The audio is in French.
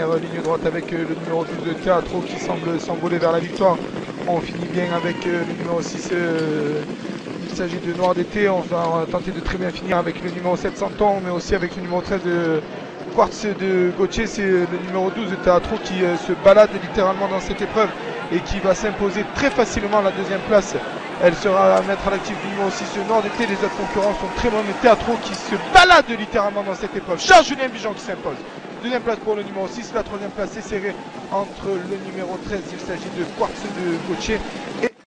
Ligne droite avec le numéro 12 de Teatro qui semble s'envoler vers la victoire. On finit bien avec le numéro 6. Il s'agit de Noir d'été. On va tenter de très bien finir avec le numéro 7 Santon, mais aussi avec le numéro 13 de Quartz de Gauthier. C'est le numéro 12 de Teatro qui se balade littéralement dans cette épreuve et qui va s'imposer très facilement à la deuxième place. Elle sera à mettre à l'actif du numéro 6 Nord d'été. Les autres concurrents sont très bons, mais Teatro qui se balade littéralement dans cette épreuve. Charles Julien Bijon qui s'impose. Deuxième place pour le numéro 6. La troisième place est serrée entre le numéro 13, il s'agit de Quartz de Gauthier, et